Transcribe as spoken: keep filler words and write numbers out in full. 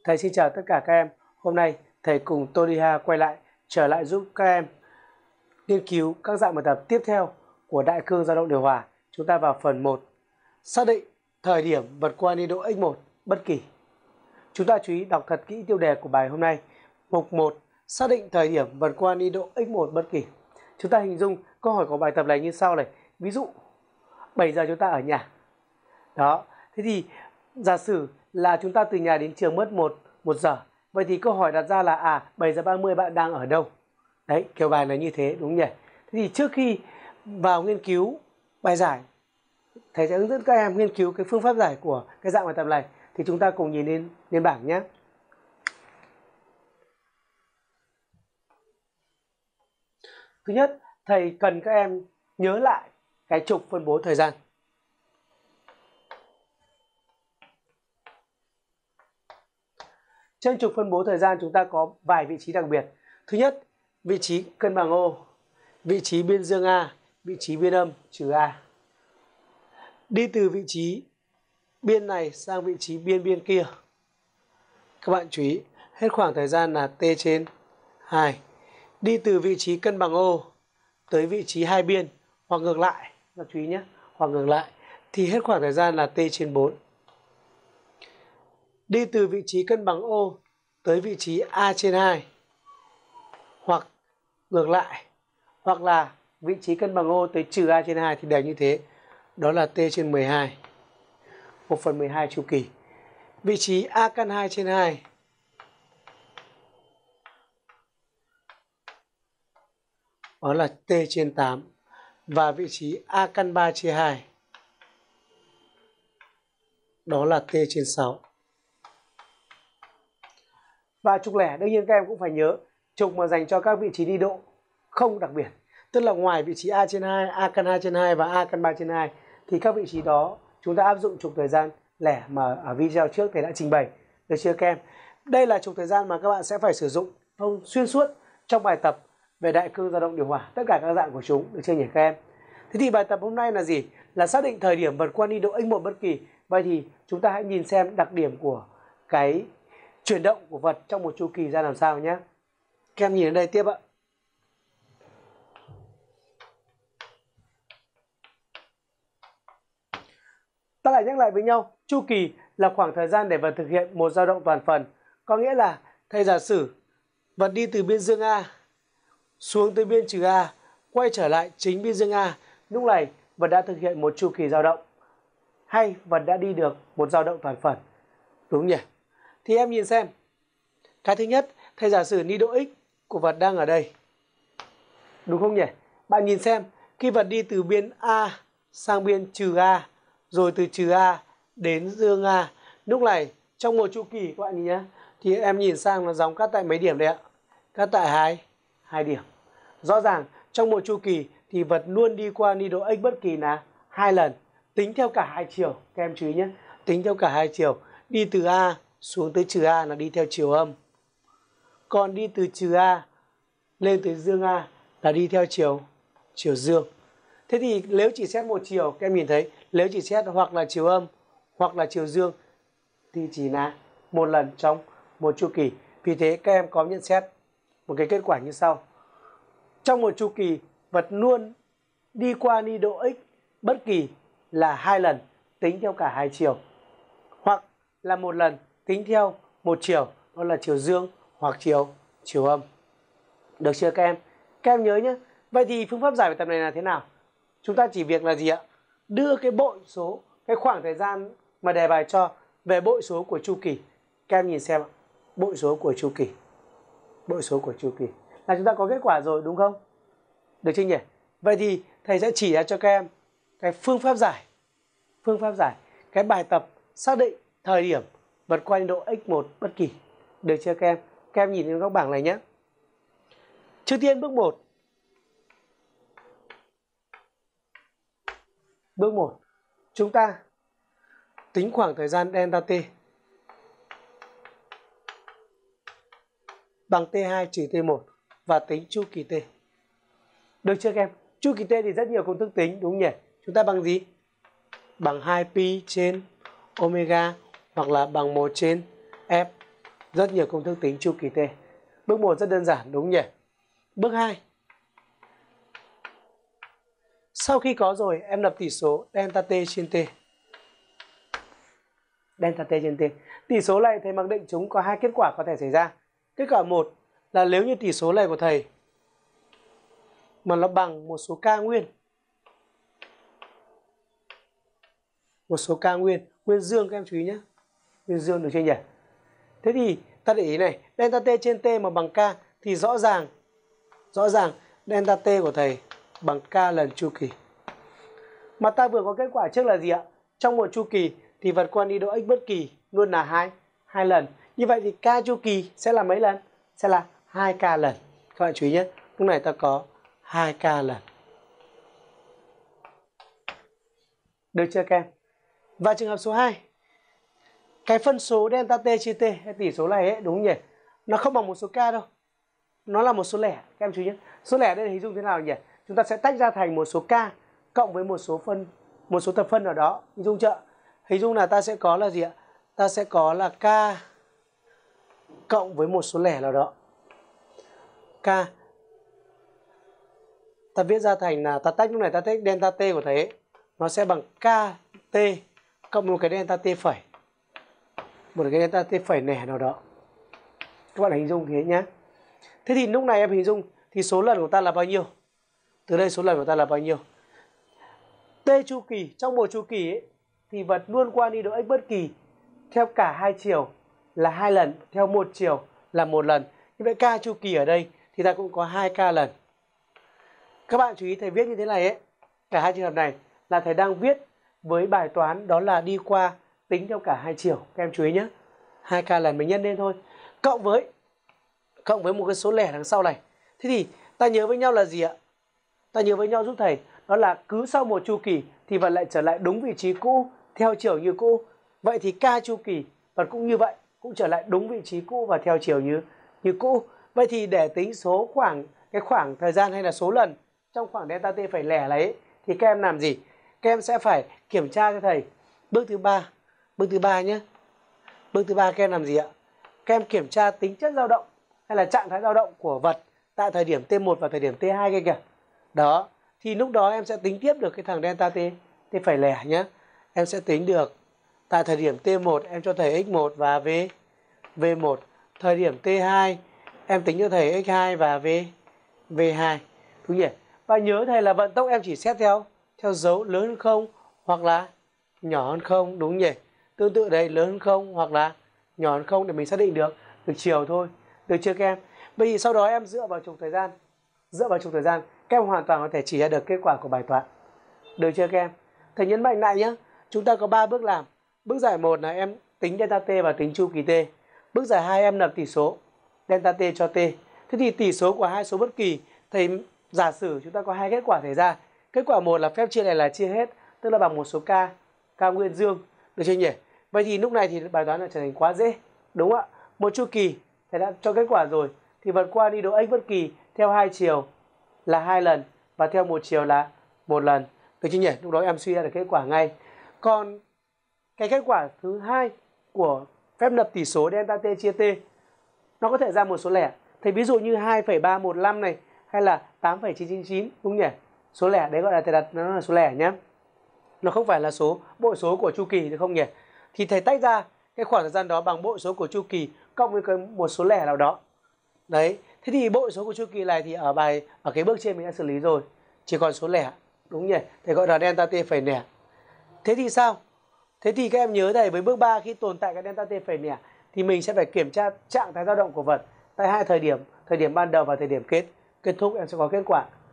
Thầy xin chào tất cả các em. Hôm nay thầy cùng Tony Ha quay lại trở lại giúp các em nghiên cứu các dạng bài tập tiếp theo của đại cương dao động điều hòa. Chúng ta vào phần một. Xác định thời điểm vượt qua niên độ x một bất kỳ. Chúng ta chú ý đọc thật kỹ tiêu đề của bài hôm nay. Mục một. Xác định thời điểm vượt qua niên độ x một bất kỳ. Chúng ta hình dung câu hỏi của bài tập này như sau này. Ví dụ bảy giờ chúng ta ở nhà. Đó. Thế thì giả sử là chúng ta từ nhà đến trường mất một, một giờ. Vậy thì câu hỏi đặt ra là à bảy giờ ba mươi bạn đang ở đâu? Đấy, kiểu bài là như thế đúng nhỉ? Thế thì trước khi vào nghiên cứu bài giải, thầy sẽ hướng dẫn các em nghiên cứu cái phương pháp giải của cái dạng bài tập này. Thì chúng ta cùng nhìn lên, lên bảng nhé. Thứ nhất, thầy cần các em nhớ lại cái trục phân bố thời gian. Trên trục phân bố thời gian chúng ta có vài vị trí đặc biệt. Thứ nhất, vị trí cân bằng ô, vị trí biên dương A, vị trí biên âm trừ A. Đi từ vị trí biên này sang vị trí biên biên kia. Các bạn chú ý, hết khoảng thời gian là t trên hai. Đi từ vị trí cân bằng ô tới vị trí hai biên hoặc ngược lại, các chú ý nhé, hoặc ngược lại thì hết khoảng thời gian là t trên bốn. Đi từ vị trí cân bằng ô tới vị trí a trên hai hoặc ngược lại, hoặc là vị trí cân bằng ô tới trừ a trên hai thì đều như thế. Đó là t trên mười hai. một phần mười hai chu kỳ. Vị trí a căn hai trên hai đó là t trên tám. Và vị trí a căn ba chia hai đó là t trên sáu. Và trục lẻ đương nhiên các em cũng phải nhớ, trục mà dành cho các vị trí đi độ không đặc biệt. Tức là ngoài vị trí a trên hai, a căn hai trên hai và a căn ba trên hai thì các vị trí đó chúng ta áp dụng trục thời gian lẻ mà ở video trước thầy đã trình bày. Được chưa các em? Đây là trục thời gian mà các bạn sẽ phải sử dụng không xuyên suốt trong bài tập về đại cương dao động điều hòa, tất cả các dạng của chúng. Được chưa nhỉ các em? Thế thì bài tập hôm nay là gì? Là xác định thời điểm vượt qua niên độ x một bất kỳ. Vậy thì chúng ta hãy nhìn xem đặc điểm của cái chuyển động của vật trong một chu kỳ ra làm sao nhé. Các em nhìn ở đây tiếp ạ. Ta lại nhắc lại với nhau, chu kỳ là khoảng thời gian để vật thực hiện một dao động toàn phần. Có nghĩa là thầy giả sử vật đi từ biên dương A xuống tới biên trừ A, quay trở lại chính biên dương A. Lúc này vật đã thực hiện một chu kỳ dao động, hay vật đã đi được một dao động toàn phần. Đúng nhỉ? Thì em nhìn xem. Cái thứ nhất, thầy giả sử niên độ x của vật đang ở đây. Đúng không nhỉ? Bạn nhìn xem, khi vật đi từ biên A sang biên trừ A, rồi từ trừ A đến dương A, lúc này trong một chu kỳ các bạn nhìn nhé, thì em nhìn sang là dòng cắt tại mấy điểm đấy ạ? Cắt tại hai, hai điểm. Rõ ràng trong một chu kỳ thì vật luôn đi qua niên độ x bất kỳ là hai lần, tính theo cả hai chiều. Các em chú ý nhé, tính theo cả hai chiều. Đi từ A xuống tới trừ A là đi theo chiều âm. Còn đi từ trừ A lên tới dương A là đi theo chiều chiều dương. Thế thì nếu chỉ xét một chiều, các em nhìn thấy, nếu chỉ xét hoặc là chiều âm hoặc là chiều dương thì chỉ là một lần trong một chu kỳ. Vì thế các em có nhận xét một cái kết quả như sau. Trong một chu kỳ, vật luôn đi qua niên độ x bất kỳ là hai lần tính theo cả hai chiều, hoặc là một lần tính theo một chiều, đó là chiều dương hoặc chiều chiều âm. Được chưa các em? Các em nhớ nhé. Vậy thì phương pháp giải bài tập này là thế nào? Chúng ta chỉ việc là gì ạ? Đưa cái bội số, cái khoảng thời gian mà đề bài cho về bội số của chu kỳ. Các em nhìn xem ạ. Bội số của chu kỳ. Bội số của chu kỳ. Là chúng ta có kết quả rồi đúng không? Được chưa nhỉ? Vậy thì thầy sẽ chỉ ra cho các em cái phương pháp giải. Phương pháp giải. Cái bài tập xác định thời điểm vượt qua niên độ x một bất kỳ. Được chưa các em? Các em nhìn lên các bảng này nhé. Trước tiên bước một. Bước một. Chúng ta tính khoảng thời gian delta t bằng t hai trừ t một và tính chu kỳ t. Được chưa các em? Chu kỳ t thì rất nhiều công thức tính đúng nhỉ? Chúng ta bằng gì? Bằng hai pi trên omega hoặc là bằng một trên f. Rất nhiều công thức tính chu kỳ T. Bước một rất đơn giản đúng nhỉ? Bước hai. Sau khi có rồi, em lập tỷ số delta T trên T. Delta T trên T. Tỷ số này thầy mặc định chúng có hai kết quả có thể xảy ra. Kết quả một là nếu như tỷ số này của thầy mà nó bằng một số k nguyên. Một số k nguyên, nguyên dương các em chú ý nhé. Nguyên dương được chưa nhỉ? Thế thì ta để ý này, delta T trên T mà bằng k thì rõ ràng rõ ràng delta T của thầy bằng k lần chu kỳ. Mà ta vừa có kết quả trước là gì ạ? Trong một chu kỳ thì vật qua đi độ x bất kỳ luôn là hai, hai lần. Như vậy thì k chu kỳ sẽ là mấy lần? Sẽ là hai k lần. Các bạn chú ý nhé. Lúc này ta có hai k lần. Được chưa các em? Và trường hợp số hai. Cái phân số delta T chia T, cái tỷ số này ấy, đúng nhỉ? Nó không bằng một số k đâu. Nó là một số lẻ. Các em chú ý nhé. Số lẻ đây là hình dung thế nào nhỉ? Chúng ta sẽ tách ra thành một số k cộng với một số phân, một số thập phân nào đó. Hình dung chưa? Hình dung là ta sẽ có là gì ạ? Ta sẽ có là k cộng với một số lẻ nào đó. K. Ta viết ra thành là ta tách lúc này ta tách delta T của thầy ấy. Nó sẽ bằng kt cộng một cái delta T phẩy. Một cái delta T phẩy lẻ nào đó. Các bạn hình dung thế nhé. Thế thì lúc này em hình dung thì số lần của ta là bao nhiêu? Từ đây số lần của ta là bao nhiêu? T chu kỳ, trong một chu kỳ ấy, thì vật luôn qua đi độ x bất kỳ theo cả hai chiều là hai lần, theo một chiều là một lần. Như vậy k chu kỳ ở đây thì ta cũng có hai k lần. Các bạn chú ý thầy viết như thế này ấy, cả hai trường hợp này là thầy đang viết với bài toán đó là đi qua tính theo cả hai chiều. Các em chú ý nhé. hai k lần mình nhân lên thôi. Cộng với cộng với một cái số lẻ đằng sau này. Thế thì ta nhớ với nhau là gì ạ? Ta nhớ với nhau giúp thầy đó là cứ sau một chu kỳ thì vật lại trở lại đúng vị trí cũ theo chiều như cũ. Vậy thì k chu kỳ vật cũng như vậy, cũng trở lại đúng vị trí cũ và theo chiều như như cũ. Vậy thì để tính số khoảng cái khoảng thời gian hay là số lần trong khoảng delta T phẩy lẻ này ấy, thì các em làm gì? Các em sẽ phải kiểm tra cho thầy bước thứ ba. Bước thứ ba nhé. Bước thứ ba các em làm gì ạ? Các em kiểm tra tính chất dao động hay là trạng thái dao động của vật tại thời điểm T một và thời điểm T hai kia kìa. Đó, thì lúc đó em sẽ tính tiếp được cái thằng delta T T phẩy lẻ nhé. Em sẽ tính được tại thời điểm T một em cho thầy x một và v v một, thời điểm T hai em tính cho thầy x hai và v v hai. Đúng nhỉ? Và nhớ thầy là vận tốc em chỉ xét theo theo dấu lớn hơn không hoặc là nhỏ hơn không, đúng nhỉ? Tương tự đây, lớn hơn không hoặc là nhỏ hơn không để mình xác định được được chiều thôi. Được chưa các em? Bởi vì sau đó em dựa vào trục thời gian, dựa vào trục thời gian, các em hoàn toàn có thể chỉ ra được kết quả của bài toán. Được chưa các em? Thầy nhấn mạnh lại nhé. Chúng ta có ba bước làm. Bước giải một là em tính delta T và tính chu kỳ T. Bước giải hai em lập tỷ số delta T cho T. Thế thì tỷ số của hai số bất kỳ, thầy giả sử chúng ta có hai kết quả xảy ra. Kết quả một là phép chia này là chia hết, tức là bằng một số k, k nguyên dương. Được chưa nhỉ? Vậy thì lúc này thì bài toán lại trở thành quá dễ. Đúng không ạ? Một chu kỳ thầy đã cho kết quả rồi, thì vật qua đi độ x bất kỳ theo hai chiều là hai lần và theo một chiều là một lần. Được chưa nhỉ? Lúc đó em suy ra được kết quả ngay. Còn cái kết quả thứ hai của phép lập tỷ số delta T chia T, nó có thể ra một số lẻ. Thì ví dụ như hai phẩy ba một lăm này hay là tám phẩy chín chín chín, đúng nhỉ? Số lẻ đấy gọi là thầy đặt nó là số lẻ nhé. Nó không phải là số bội số của chu kỳ được không nhỉ? Thì thầy tách ra cái khoảng thời gian đó bằng bội số của chu kỳ cộng với một số lẻ nào đó. Đấy, thế thì bội số của chu kỳ này thì ở bài ở cái bước trên mình đã xử lý rồi, chỉ còn số lẻ, đúng nhỉ? Thầy gọi là delta T phẩy lẻ. Thế thì sao? Thế thì các em nhớ thầy với bước ba khi tồn tại cái delta T phẩy lẻ thì mình sẽ phải kiểm tra trạng thái dao động của vật tại hai thời điểm, thời điểm ban đầu và thời điểm kết kết thúc, em sẽ có kết quả.